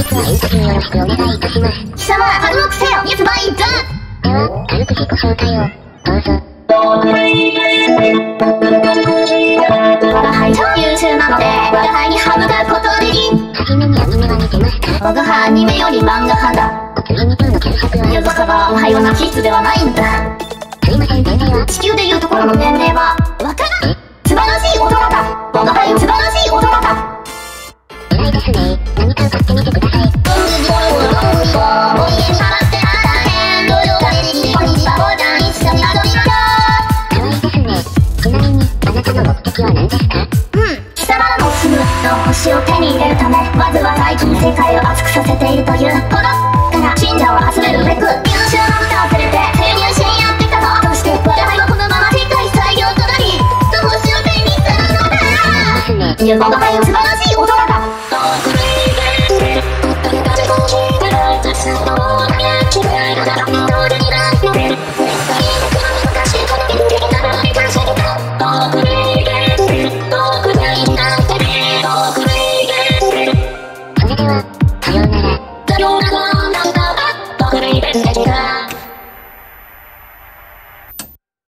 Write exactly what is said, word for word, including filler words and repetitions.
日は変化球よろしくお願いいたします。 貴様、軽くせよ、イエスバイザー。では、軽く自己紹介を、どうぞ。 我が輩超優秀なので、我が輩に歯向かうことできん。 はじめにアニメは見てますか？ 我が輩アニメより漫画派だ。 お次に今日の検索は？ いやだから、おはようなキッズではないんだ。 すいません、年齢は？ 地球でいうところの年齢は、わからん。素晴らしい大人だ。我が輩素晴らしい大人だ。 偉いですね。何か買ってみてください。ちなみに、あなたの目的は何ですか？ うん、貴様らの住むの星を手に入れるため、まずは最近世界を熱くさせているというこのから信者を集めるべく優秀な歌を連れて潜入しにやってきたぞ。そして我が輩はこのまま世界最強となり、その星を手にするのだ。 ますね。 我が輩を